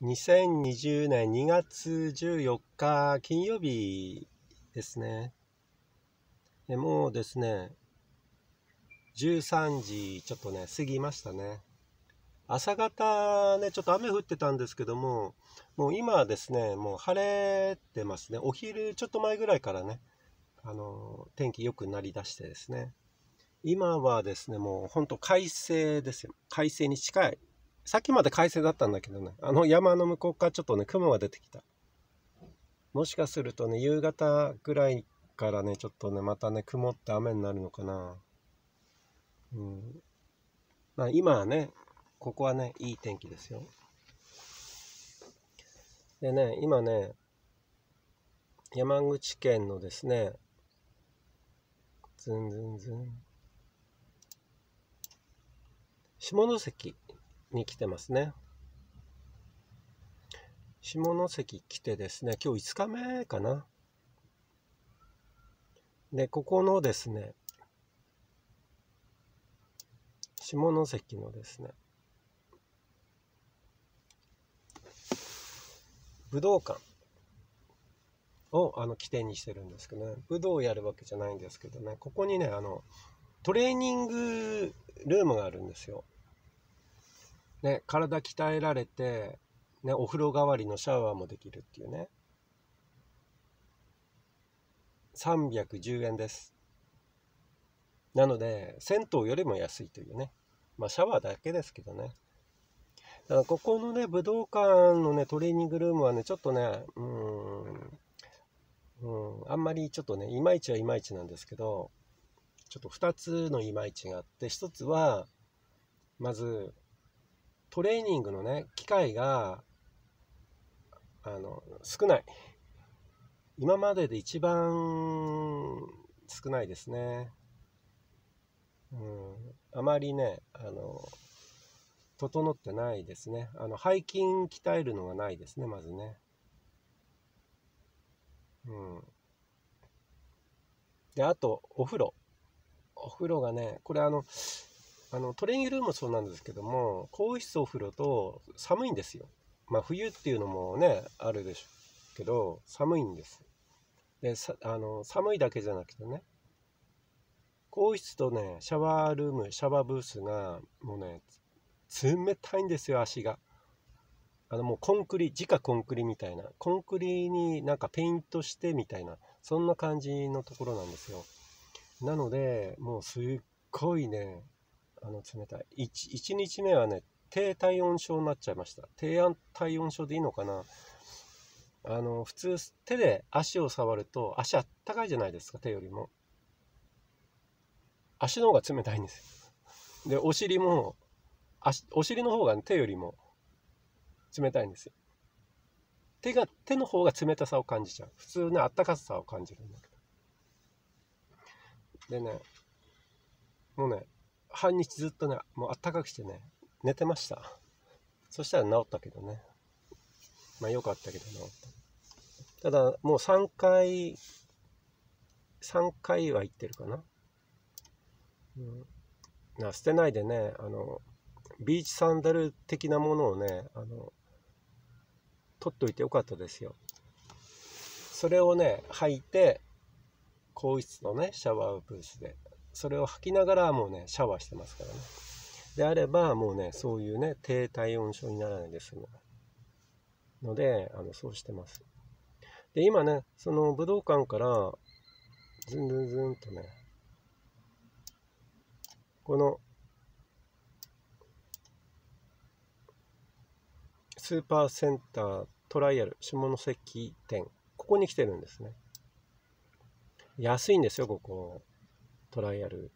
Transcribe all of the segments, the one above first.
2020年2月14日金曜日ですね。もうですね、13時ちょっとね、過ぎましたね。朝方ね、ちょっと雨降ってたんですけども、もう今はですね、もう晴れてますね。お昼ちょっと前ぐらいからね、天気良くなりだしてですね。今はですね、もうほんと快晴ですよ。快晴に近い。さっきまで快晴だったんだけどね、山の向こうからちょっとね、雲が出てきた。もしかするとね、夕方ぐらいからね、ちょっとね、またね、曇って雨になるのかな。まあ今はね、ここはね、いい天気ですよ。でね、今ね、山口県のですね、ずんずんずん、下関に来てますね。下関来てですね、今日5日目かな。で、ここのですね、下関のですね、武道館を起点にしてるんですけどね、武道をやるわけじゃないんですけどね、ここにね、トレーニングルームがあるんですよ。ね、体鍛えられて、ね、お風呂代わりのシャワーもできるっていうね。310円です。なので、銭湯よりも安いというね。まあ、シャワーだけですけどね。だからここのね、武道館のね、トレーニングルームはね、ちょっとね、あんまりちょっとね、いまいちはいまいちなんですけど、ちょっと2つのいまいちがあって、1つは、まず、トレーニングのね、機会が、少ない。今までで一番少ないですね。あまりね、整ってないですね。背筋鍛えるのがないですね、まずね。で、あと、お風呂。お風呂がね、これトレーニングルームもそうなんですけども、更衣室お風呂と寒いんですよ。まあ、冬っていうのもね、あるでしょうけど、寒いんです。で、寒いだけじゃなくてね、更衣室とね、シャワールーム、シャワーブースが、もうね、冷たいんですよ、足が。もう直コンクリみたいな、コンクリになんかペイントしてみたいな、そんな感じのところなんですよ。なので、もうすっごいね、冷たい。1日目はね、低体温症になっちゃいました。低体温症でいいのかな。普通、手で足を触ると、足あったかいじゃないですか、手よりも。足の方が冷たいんですよ。で、お尻も、お尻の方が、ね、手よりも冷たいんですよ。手の方が冷たさを感じちゃう。普通ね、あったかさを感じるんだけど。でね、もうね、半日ずっとね、もうあったかくしてね、寝てました。そしたら治ったけどね。まあ良かったけど治った。ただ、もう3回は行ってるかな。捨てないでね、ビーチサンダル的なものをね、取っといてよかったですよ。それをね、履いて、更衣室のね、シャワーブースで、それを履きながらもうね、シャワーしてますからね。であれば、もうね、そういうね、低体温症にならないですので、そうしてます。で、今ね、その武道館から、ずんずんずんとね、この、スーパーセンタートライアル下関店、ここに来てるんですね。安いんですよ、ここ。トライアル。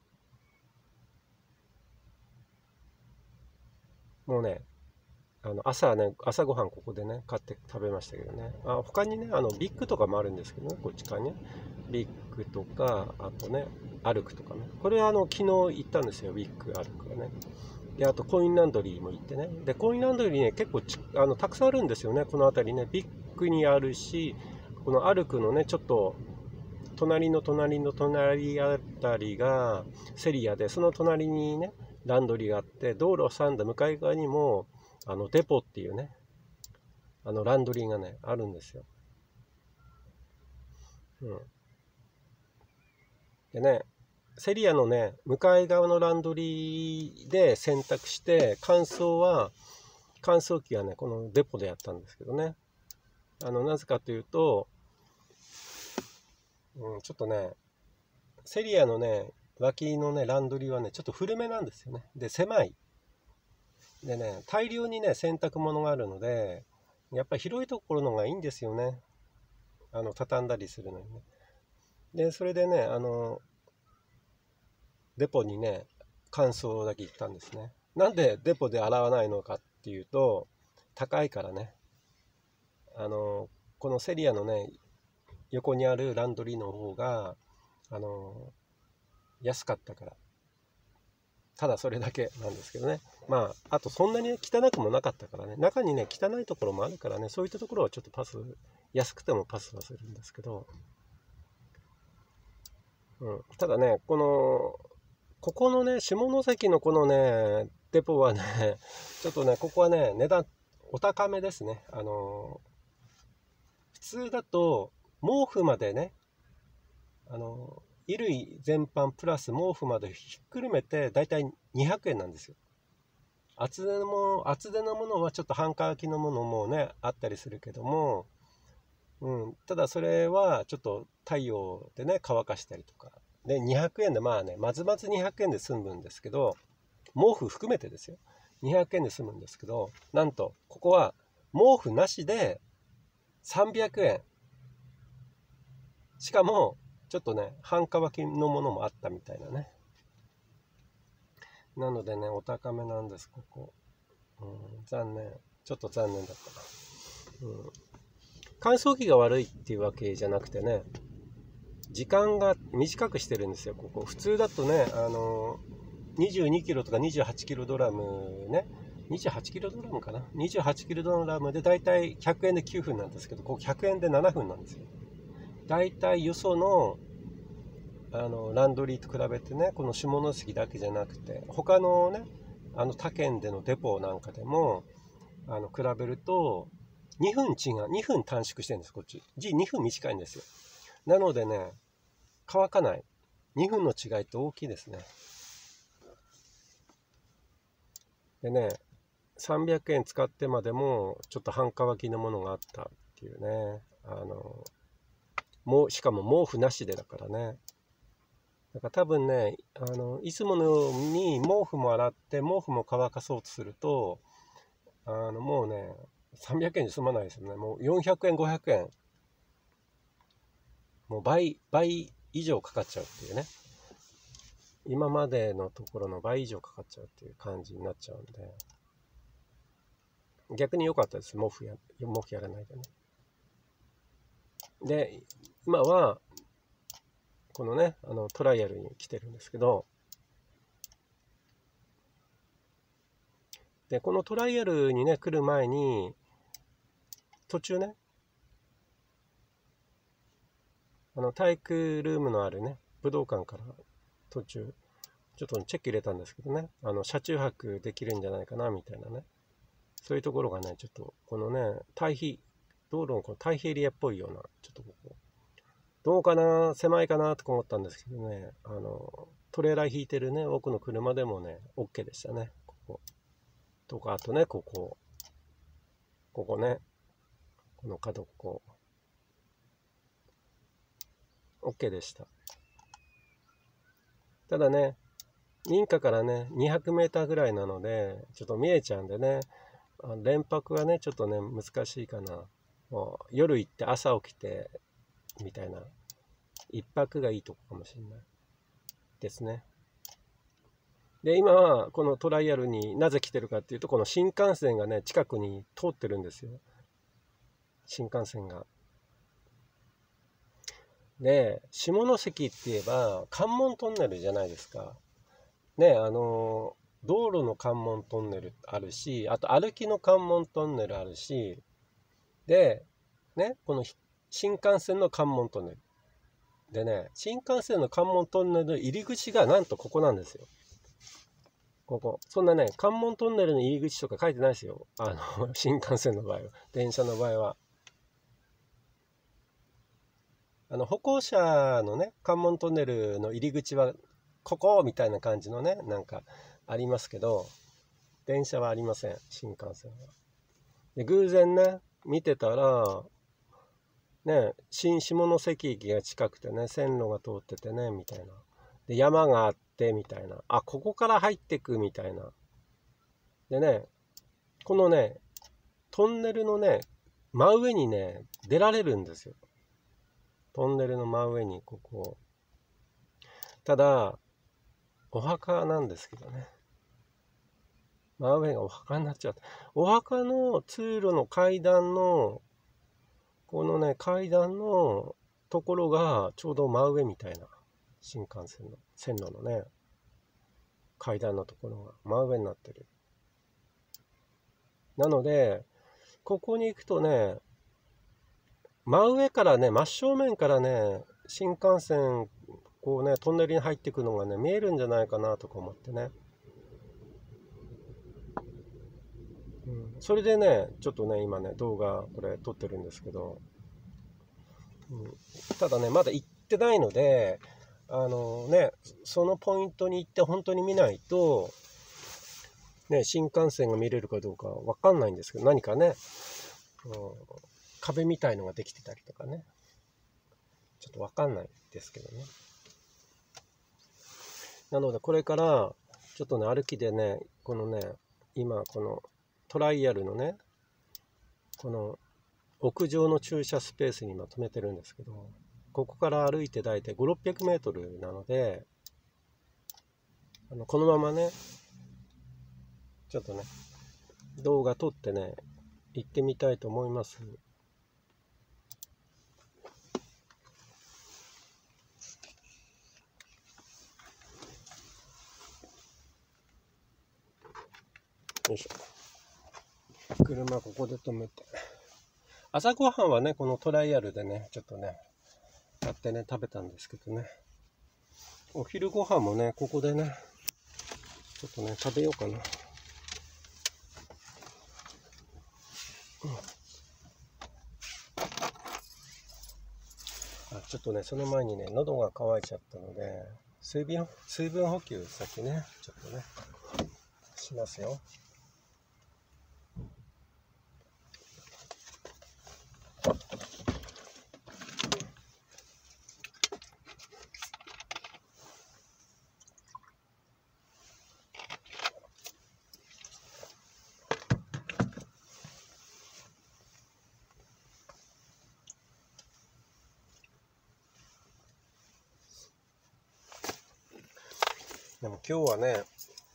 もうね、朝ごはんここでね、買って食べましたけどね。他にね、ビッグとかもあるんですけどね、こっち側にね。ビッグとか、あとね、アルクとかね。これは昨日行ったんですよ、ビッグ、アルクがね。で、あとコインランドリーも行ってね。で、コインランドリーね、結構たくさんあるんですよね、この辺りね。ビッグにあるし、このアルクのね、ちょっと、隣の隣の隣あたりがセリアで、その隣にね、ランドリーがあって、道路を挟んだ向かい側にも、デポっていうね、 ランドリーがね、あるんですよ。でね、セリアのね、向かい側のランドリーで洗濯して、乾燥機はね、このデポでやったんですけどね。なぜかというと、ちょっとね、セリアのね、脇のね、ランドリーはね、ちょっと古めなんですよね。で、狭い。でね、大量にね、洗濯物があるので、やっぱり広いところの方がいいんですよね。畳んだりするのにね。で、それでね、デポにね、乾燥だけ行ったんですね。なんでデポで洗わないのかっていうと、高いからね。このセリアのね、横にあるランドリーの方が、安かったから。ただそれだけなんですけどね。まあ、あとそんなに汚くもなかったからね。中にね、汚いところもあるからね、そういったところはちょっと安くてもパスはするんですけど、ただね、ここのね、下関のこのね、デポはね、ちょっとね、ここはね、値段、お高めですね。普通だと、毛布までね、衣類全般プラス毛布までひっくるめて、だいたい200円なんですよ。厚手のものはちょっと半乾きのものもね、あったりするけども、ただそれはちょっと太陽でね、乾かしたりとか。で、200円でまあね、まずまず200円で済むんですけど、毛布含めてですよ。200円で済むんですけど、なんと、ここは毛布なしで300円。しかも、ちょっとね、半乾きのものもあったみたいなね。なのでね、お高めなんです、ここ。残念。ちょっと残念だったな。乾燥機が悪いっていうわけじゃなくてね、時間が短くしてるんですよ、ここ。普通だとね、22キロとか28キロドラムね、28キロドラムかな、28キロドラムでだいたい100円で9分なんですけど、ここ100円で7分なんですよ。だいたいよそのランドリーと比べてね、この下関だけじゃなくて、他のね、他県でのデポなんかでも、比べると、2分短縮してるんです、こっち。2分短いんですよ。なのでね、乾かない。2分の違いって大きいですね。でね、300円使ってまでも、ちょっと半乾きのものがあったっていうね。しかも毛布なしでだからね。だから多分ね、いつものように毛布も洗って毛布も乾かそうとすると、もうね、300円で済まないですよね。もう400円、500円。もう倍以上かかっちゃうっていうね。今までのところの倍以上かかっちゃうっていう感じになっちゃうんで。逆に良かったです。毛布やらないでね。で、今は、このね、トライアルに来てるんですけど、で、このトライアルにね、来る前に、途中ね、体育ルームのあるね、武道館から途中、ちょっとチェック入れたんですけどね、車中泊できるんじゃないかな、みたいなね。そういうところがね、ちょっと、このね、道路のこの対比エリアっぽいような、ちょっとここ、どうかな、狭いかなとか思ったんですけどね、トレーラー引いてるね、奥の車でもね、OK でしたね、ここ。とか、あとね、ここね、この角っこ、OK でした。ただね、民家からね、200メーターぐらいなので、ちょっと見えちゃうんでね、連泊はね、ちょっとね、難しいかな。もう夜行って朝起きて、みたいな、一泊がいいとこかもしれないですね。で、今はこのトライアルになぜ来てるかっていうと、この新幹線がね、近くに通ってるんですよ。新幹線が。で、下関って言えば関門トンネルじゃないですか。ね、道路の関門トンネルあるし、あと歩きの関門トンネルあるし、で、ね、この新幹線の関門トンネル。でね、新幹線の関門トンネルの入り口がなんとここなんですよ。 ここそんなね関門トンネルの入り口とか書いてないですよ、新幹線の場合は。電車の場合は歩行者のね関門トンネルの入り口はここみたいな感じのねなんかありますけど、電車はありません、新幹線は。で偶然ね見てたらね、新下関駅が近くてね、線路が通っててねみたいな、で山があってみたいな、あここから入ってくみたいな。でね、このねトンネルのね真上にね出られるんですよ、トンネルの真上に。ここただお墓なんですけどね、真上がお墓になっちゃう。お墓の通路の階段のこのね階段のところがちょうど真上みたいな、新幹線の線路のね階段のところが真上になってる。なのでここに行くとね、真上からね真正面からね新幹線こうねトンネルに入っていくのがね見えるんじゃないかなとか思ってね、それでねちょっとね今ね動画これ撮ってるんですけど、ただねまだ行ってないのでそのポイントに行って本当に見ないとね新幹線が見れるかどうかわかんないんですけど、何かね、壁みたいのができてたりとかね、ちょっとわかんないですけどね。なのでこれからちょっとね歩きでねこのね今このトライアルのねこの屋上の駐車スペースに今止めてるんですけど、ここから歩いて大体5、600メートルなので、このままねちょっとね動画撮ってね行ってみたいと思います。よいしょ、車ここで止めて、朝ごはんはねこのトライアルでねちょっとね買ってね食べたんですけどね、お昼ご飯もねここでねちょっとね食べようかな。ちょっとねその前にね喉が渇いちゃったので水分補給先ねちょっとねしますよ。でも今日はね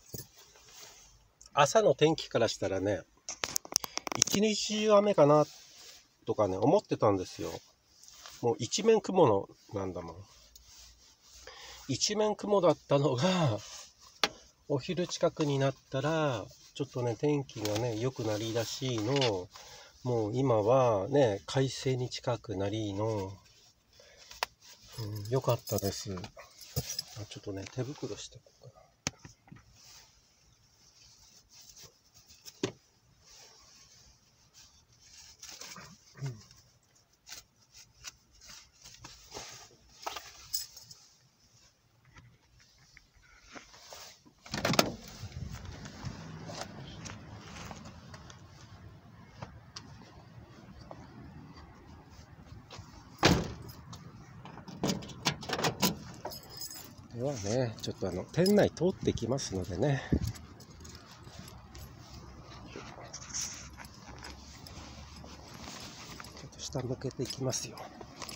朝の天気からしたらね一日中雨かなとかね思ってたんですよ。もう一面雲のなんだもん、一面雲だったのがお昼近くになったらちょっとね天気がね良くなりらしいの、もう今はね快晴に近くなりの、良かったです。ちょっとね手袋してこうかな。ではねちょっと店内通ってきますのでね、ちょっと下向けていきますよ、ね、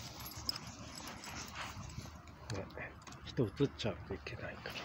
人映っちゃうといけないから。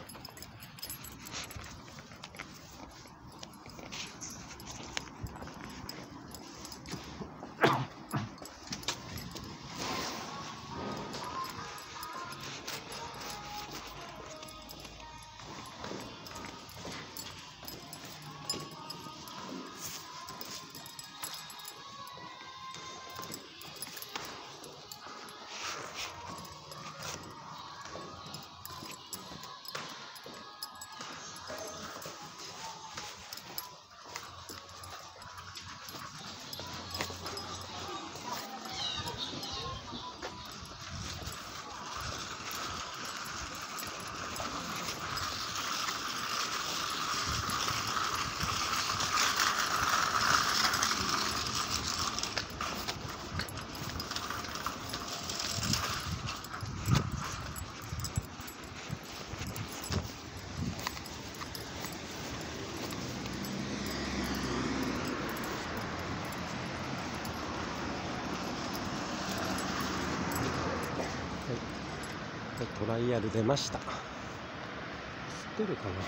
ライアル出ました。知ってるかな。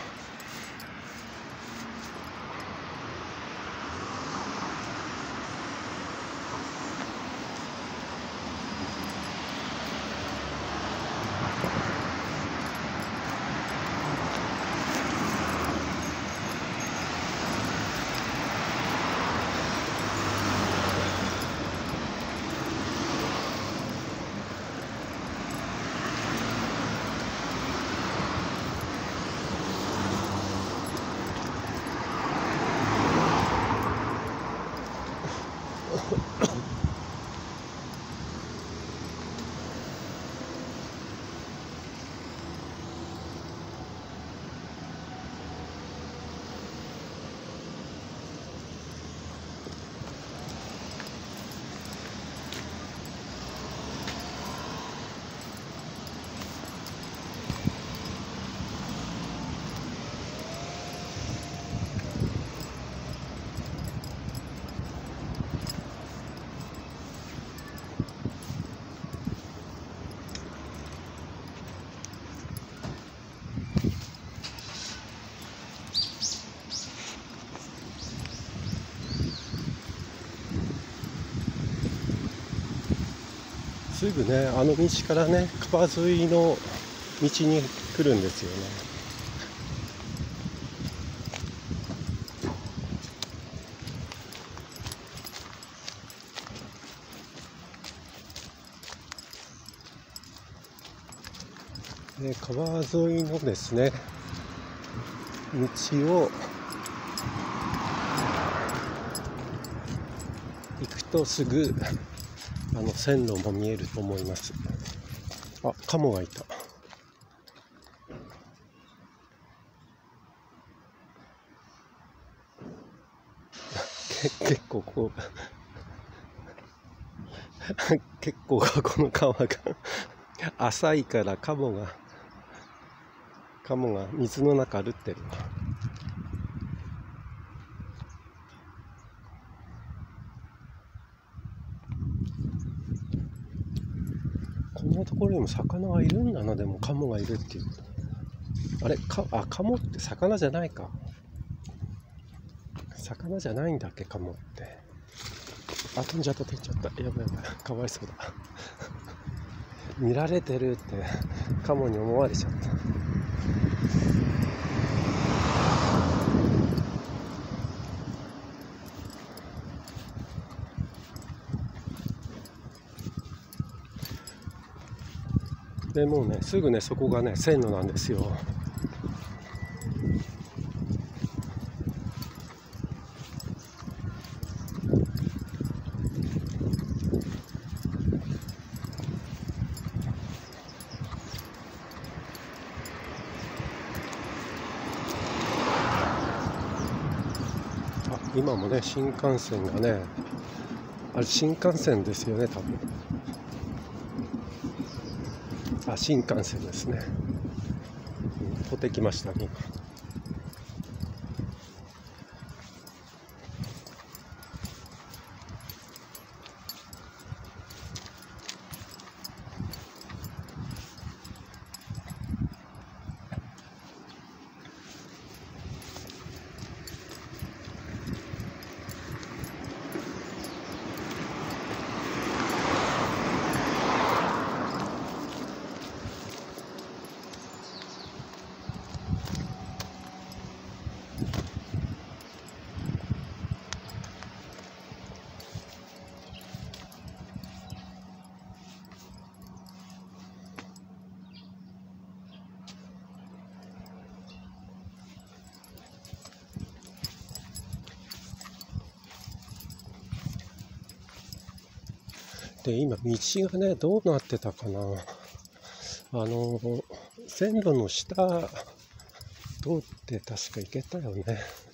すぐね、あの道からね、川沿いの道に来るんですよね。で、川沿いのですね、道を行くとすぐ線路も見えると思います。あ、カモがいた。結構こう結構この川が浅いからカモが水の中歩ってるわ。こんなところにも魚がいるんだな。でもカモがいるっていう。あれカモって魚じゃないか。魚じゃないんだっけ、カモって。あ、飛んじゃった。やばい、かわいそうだ。見られてるってカモに思われちゃった。でもうね、すぐね、そこがね、線路なんですよ。今もね、新幹線がね、あれ新幹線ですよね、多分。あ、新幹線ですね。取ってきましたね。で、今道がね、どうなってたかな。線路の下通って確か行けたよね。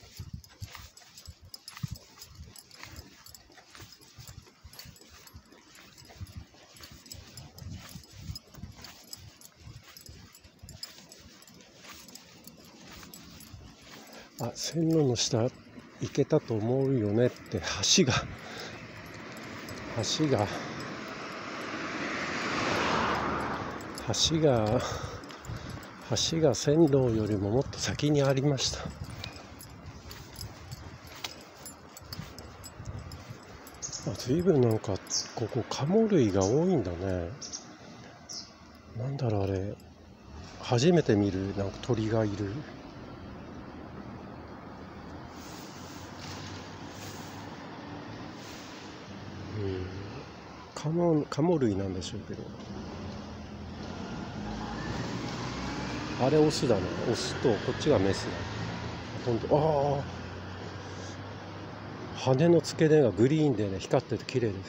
あ、線路の下行けたと思うよねって。橋が橋が線路よりももっと先にありました。随分なんかここカモ類が多いんだね。なんだろうあれ、初めて見るなんか鳥がいる。カモ類なんでしょうけど、あれオスだね。オスとこっちがメスだ。ほんと、羽の付け根がグリーンでね、光ってて綺麗ですよね。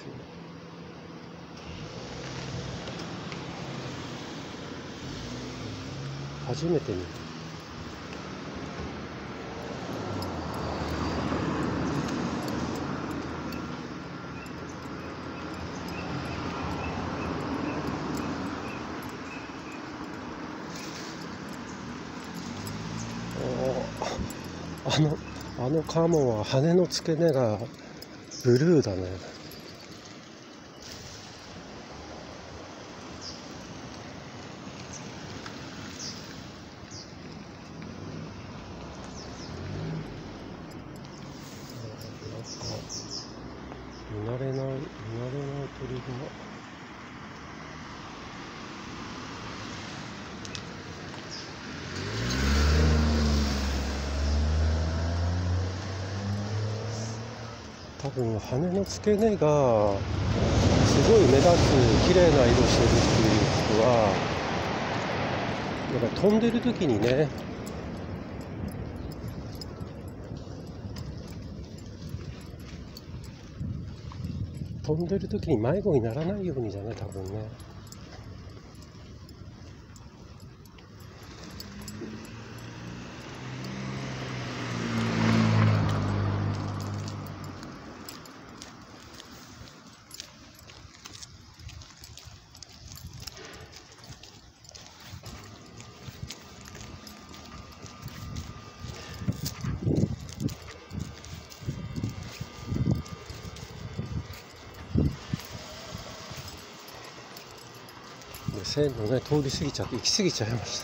初めて見る。あのカモは羽の付け根がブルーだね。見慣れない鳥が。多分羽の付け根がすごい目立つ綺麗な色してるっていう人は、やっぱ飛んでる時にね、迷子にならないようにじゃない、多分ね。線路ね、通り過ぎちゃって、行き過ぎちゃいました。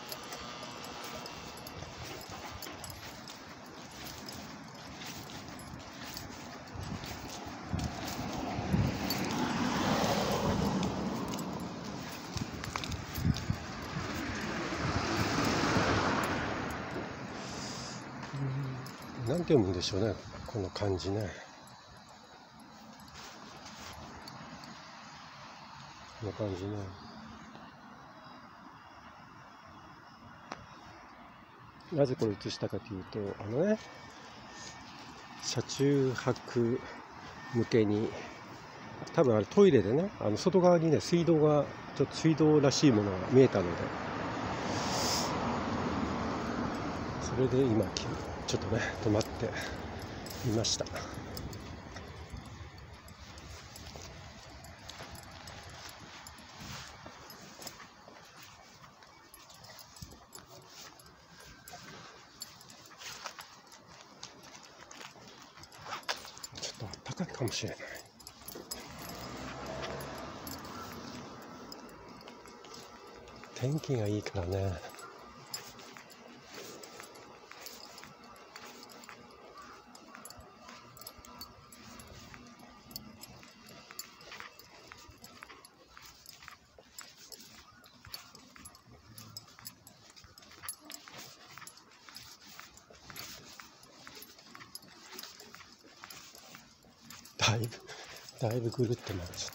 なんて読むんでしょうね、この漢字ね。この漢字ね。なぜこれ写したかというと、車中泊向けに、多分あれトイレでね、外側にね、水道らしいものが見えたので、それで今ちょっとね、止まってみました。ちょっと暖かいかもしれない。天気がいいからね。だいぶぐるって回っちゃって。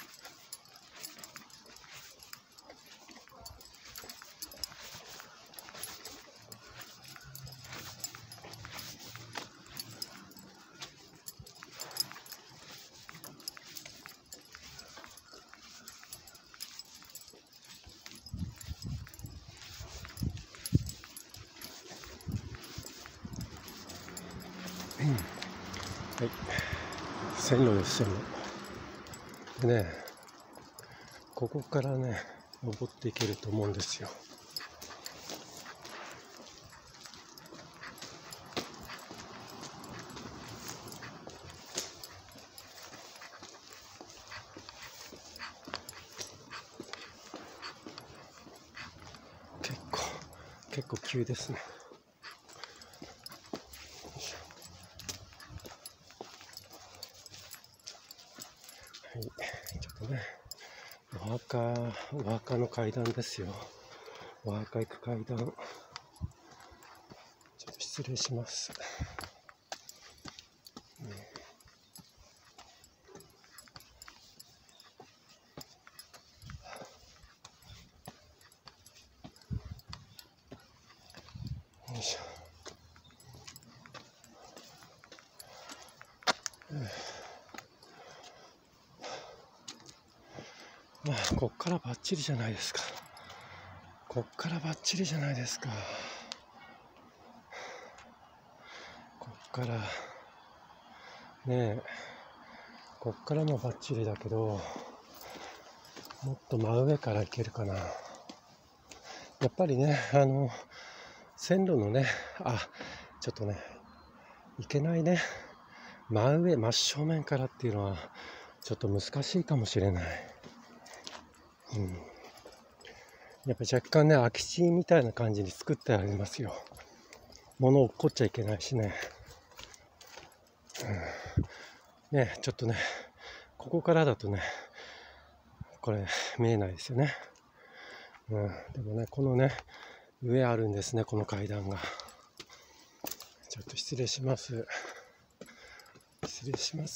はい、線路です。線路でね、ここからね登っていけると思うんですよ。 急ですね。はい、ちょっとね、お墓の階段ですよ。お墓行く階段。ちょっと失礼します。よいしょ。まあ、こっからバッチリじゃないですか。こっからバッチリじゃないですか。こっからねえ、こっからもバッチリだけど、もっと真上から行けるかな。やっぱりね、線路のね、ちょっとね、行けないね。真正面からっていうのはちょっと難しいかもしれない。やっぱ若干ね、空き地みたいな感じに作ってありますよ。物落っこっちゃいけないしね。ね、ちょっとね、ここからだとね、これ見えないですよね。でもね、このね、上あるんですね、この階段が。ちょっと失礼します。失礼します。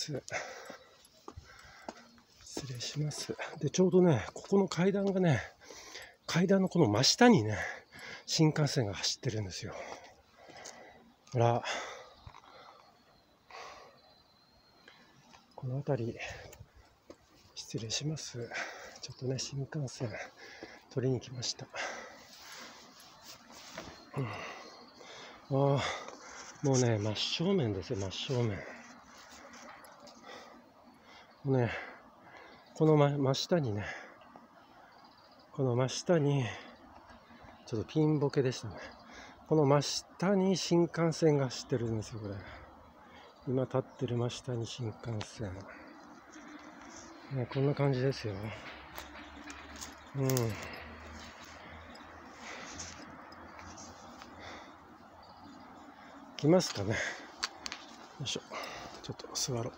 失礼します。で、ちょうどね、ここの階段がね、階段のこの真下にね、新幹線が走ってるんですよ。ほら、この辺り、失礼します。ちょっとね、新幹線取りに来ました。もうね、真正面ですよ、真正面。ね、この真下にね、この真下に、ちょっとピンボケでしたね。この真下に新幹線が走ってるんですよ、これ。今立ってる真下に新幹線。ね、こんな感じですよ。来ますかね。よいしょ。ちょっと座ろ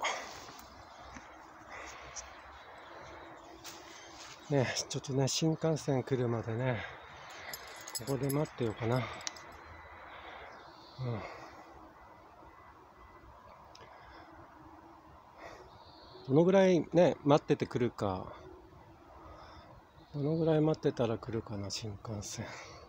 う。ね、ちょっとね、新幹線来るまでね、ここで待ってようかな。どのぐらいね、待ってて来るか。どのぐらい待ってたら来るかな、新幹線。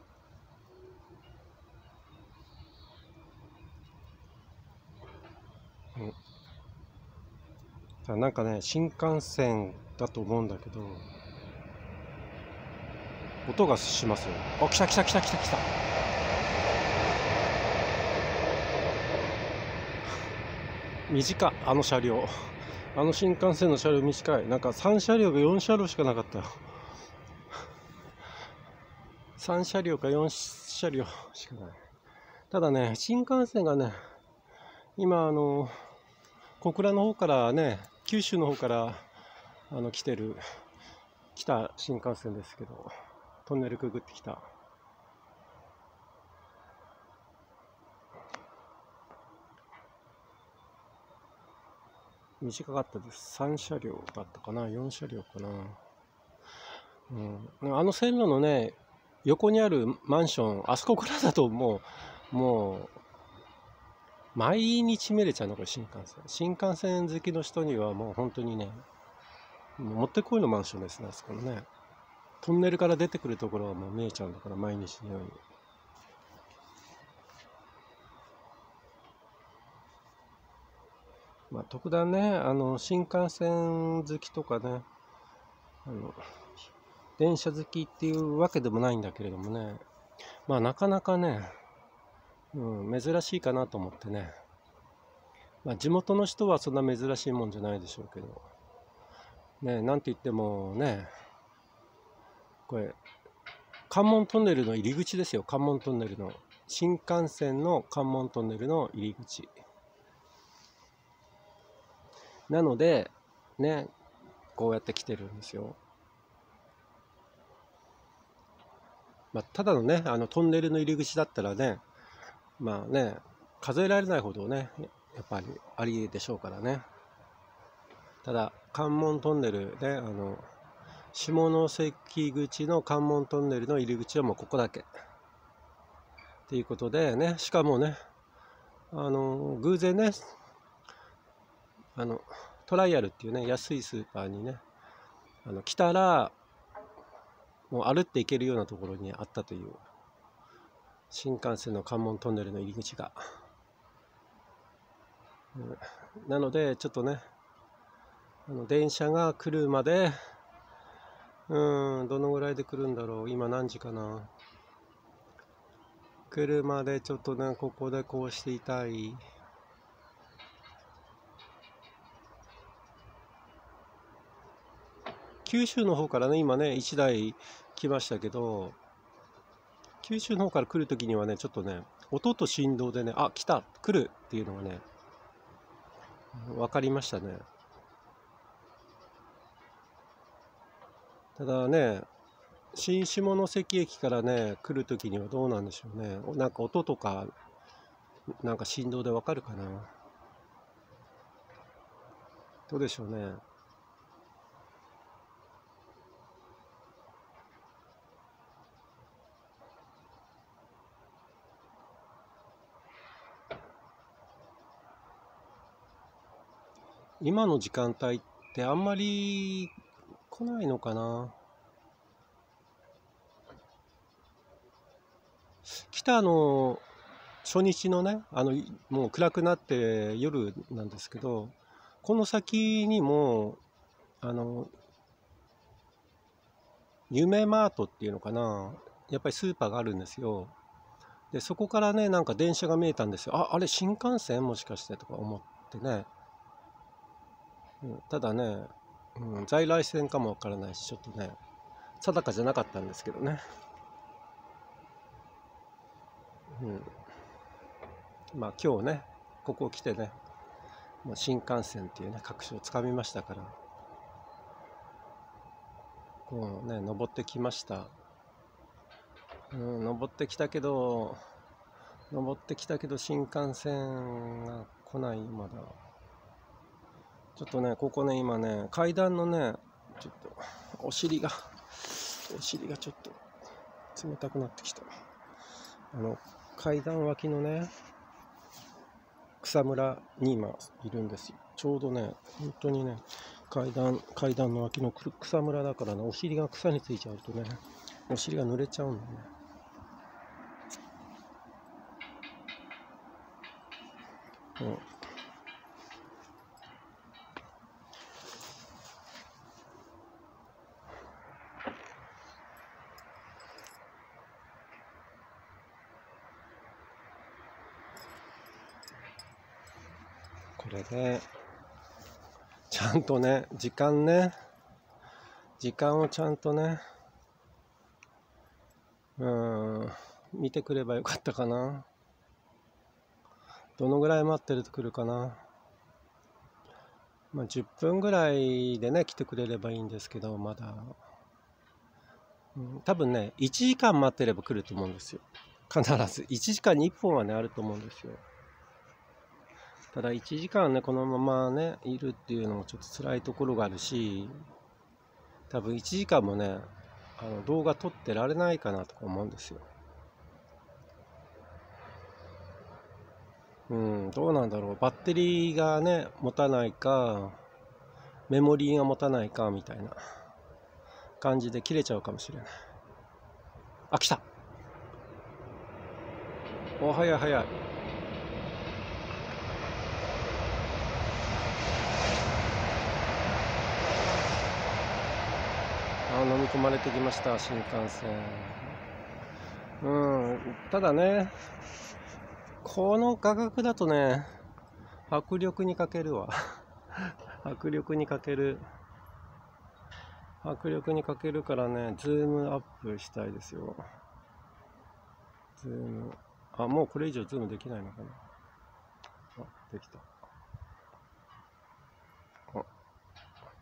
なんかね、新幹線だと思うんだけど、音がしますよ。来た来た来た来た来た。短い、あの車両。あの新幹線の車両短い。なんか3車両か4車両しかなかったよ。3車両か4車両しかない。ただね、新幹線がね、今小倉の方からね、九州の方から来た新幹線ですけど、トンネルくぐってきた。短かったです。3車両だったかな、4車両かな。あの線路のね、横にあるマンション、あそこからだともう毎日見れちゃうの、これ新幹線。新幹線好きの人にはもう本当にね、もってこいのマンションですね、あそこのね。トンネルから出てくるところはもう見えちゃうんだから、毎日のように。特段ね、新幹線好きとかね、電車好きっていうわけでもないんだけれどもね、なかなかね、珍しいかなと思ってね。地元の人はそんな珍しいもんじゃないでしょうけど、ね、なんて言ってもね、これ、関門トンネルの入り口ですよ、関門トンネルの。新幹線の関門トンネルの入り口。なので、ね、こうやって来てるんですよ。 ただのねトンネルの入り口だったらね数えられないほどねやっぱりありでしょうからね。ただ関門トンネルで下関口の関門トンネルの入り口はもうここだけっていうことでね、しかもね偶然ねトライアルっていうね安いスーパーにね来たらもう歩って行けるようなところにあったという新幹線の関門トンネルの入り口が、なのでちょっとね電車が来るまでどのぐらいで来るんだろう。今何時かな。来るまでちょっとねここでこうしていたい。九州の方からね今ね1台来ましたけど、九州の方から来るときにはねちょっとね音と振動でね来た来るっていうのがね分かりましたね。ただね新下関駅からね来るときにはどうなんでしょうね。なんか音とかなんか振動で分かるかな。どうでしょうね。今の時間帯ってあんまり来ないのかな。来た初日のねもう暗くなって夜なんですけど、この先にも夢マートっていうのかな、やっぱりスーパーがあるんですよ。でそこからねなんか電車が見えたんですよ。あれ新幹線もしかしてとか思ってね、ただね、在来線かもわからないしちょっとね定かじゃなかったんですけどね、今日ねここ来てねもう新幹線っていうね確証をつかみましたから、こうね登ってきました。登ってきたけど新幹線が来ない。まだちょっとねここね今ね階段のねちょっとお尻がちょっと冷たくなってきた。階段脇のね草むらに今いるんですよ。ちょうどね本当にね階段の脇の草むらだからね、お尻が草についちゃうとねお尻が濡れちゃうんだよね。これでちゃんとね時間をちゃんとね見てくればよかったかな。どのぐらい待ってると来るかな。10分ぐらいでね来てくれればいいんですけど、まだ、多分ね1時間待ってれば来ると思うんですよ。必ず1時間に1本はねあると思うんですよ。ただ1時間ねこのままねいるっていうのもちょっと辛いところがあるし、多分1時間もね動画撮ってられないかなとか思うんですよ。どうなんだろう。バッテリーがね持たないかメモリーが持たないかみたいな感じで切れちゃうかもしれない。来た。早い早い。飲み込まれてきました新幹線。ただねこの価格だとね迫力に欠けるわ迫力に欠けるからねズームアップしたいですよ。ズームもうこれ以上ズームできないのかな。できた。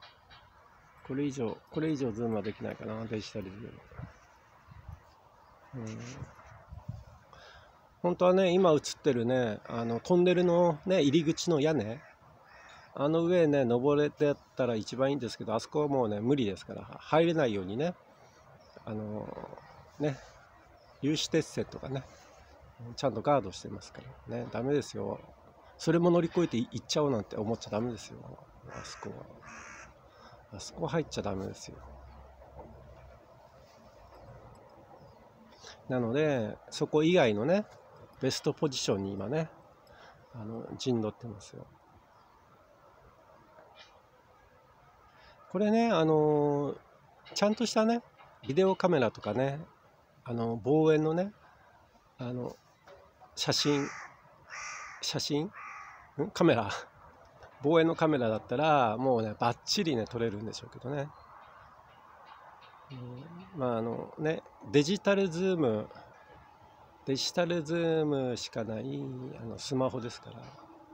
これ以上ズームはできないかな。デジタルズーム本当はね、今映ってるね、トンネルのね、入り口の屋根、あの上ね、登れてたら一番いいんですけど、あそこはもうね、無理ですから、入れないようにね、ね、有刺鉄線とかね、ちゃんとガードしてますからね、ダメですよ。それも乗り越えて行っちゃおうなんて思っちゃダメですよ。あそこは。あそこ入っちゃダメですよ。なので、そこ以外のね、ベストポジションに今ね、陣取ってますよ。これね、ちゃんとしたね、ビデオカメラとかね、望遠のね、写真カメラ望遠のカメラだったらもうねバッチリね撮れるんでしょうけどね、まあねデジタルズームしかないスマホですから、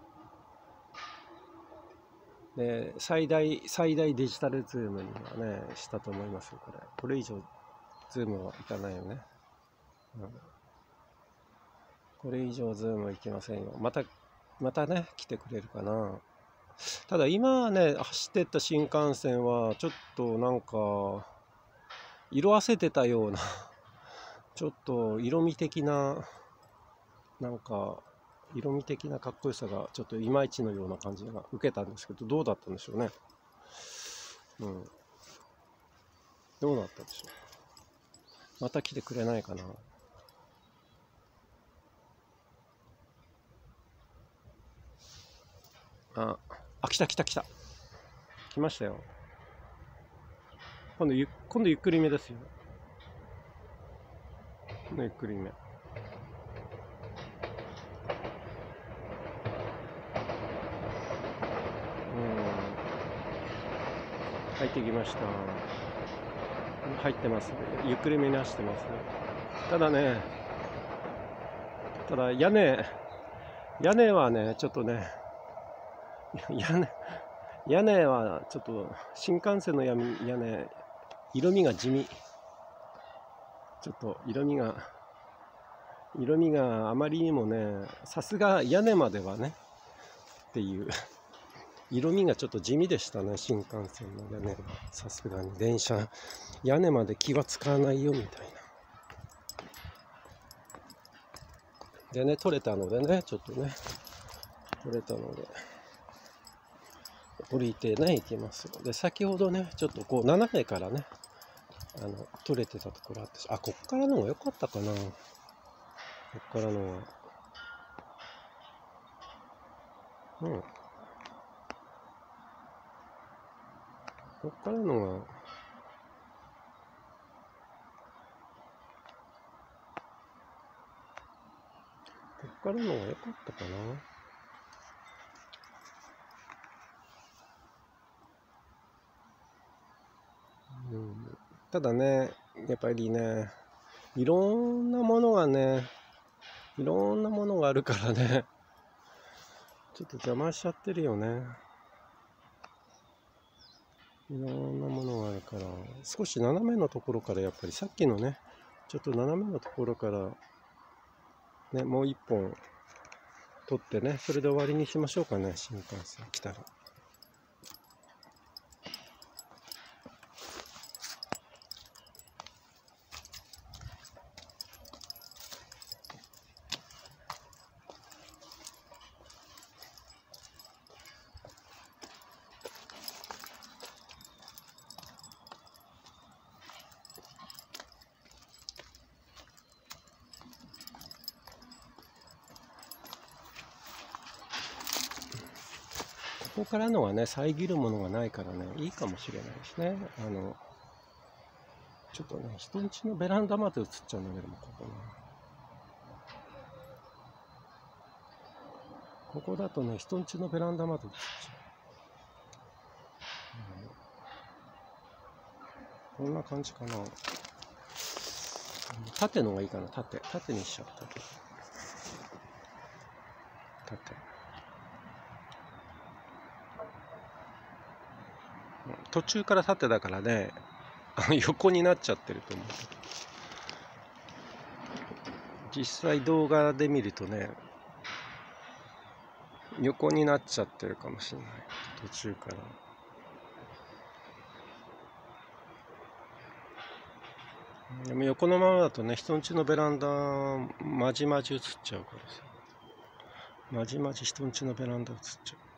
で最大デジタルズームにはねしたと思いますよ。これ以上ズームはいかないよね、これ以上ズームはいけませんよ。またね来てくれるかな。ただ今ね走ってった新幹線はちょっとなんか色あせてたようなちょっと色味的なかっこよさがちょっといまいちのような感じが受けたんですけど、どうだったんでしょうね。どうなったでしょう。また来てくれないかな。来た来ましたよ。今度ゆっくりめですよ。ゆっくりめ。入ってきました。入ってます。ゆっくりめに走ってます。ただ屋根はねちょっとね屋根はちょっと新幹線の屋根色味が地味。ちょっと色味があまりにもね、さすが屋根まではねっていう色味がちょっと地味でしたね。新幹線の屋根はさすがに電車屋根まで気は使わないよみたいなでね、取れたのでね、ちょっとね取れたので降りてね行きますよ。で先ほどねちょっとこう斜めからね取れてたところあって、こっからの方が良かったかな。こっからの方がこっからのが良かったかな。ただねやっぱりねいろんなものがあるからねちょっと邪魔しちゃってるよね。いろんなものがあるから少し斜めのところからやっぱりさっきのねちょっと斜めのところからねもう一本取ってね、それで終わりにしましょうかね。新幹線来たら。ここからのはね遮るものがないからねいいかもしれないですね。ちょっとね人んちのベランダまで映っちゃうんだけども、ここだとね人んちのベランダまで映っちゃう、こんな感じかな。縦のがいいかな。縦にしちゃった。途中から縦だからね横になっちゃってると思う。 実際動画で見るとね、横になっちゃってるかもしれない、途中から。でも横のままだとね、人ん家のベランダまじまじ映っちゃうからさ、まじまじ人ん家のベランダ映っちゃう。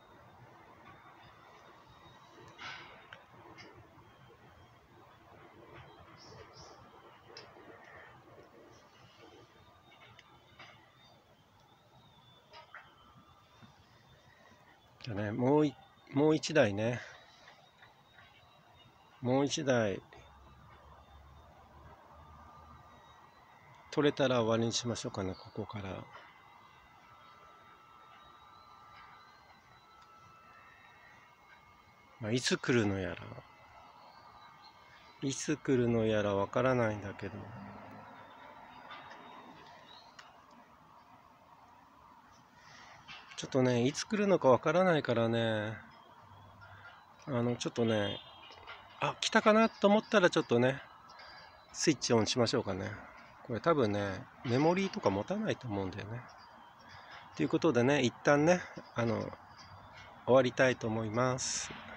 じゃあね、もう一台ね、もう一台取れたら終わりにしましょうかね、ここから。まあ、いつ来るのやら、いつ来るのやらわからないんだけど、ちょっとね、いつ来るのかわからないからね、ちょっとね、来たかなと思ったらちょっとね、スイッチオンしましょうかね。これ多分ね、メモリーとか持たないと思うんだよね。ということでね、一旦ね、終わりたいと思います。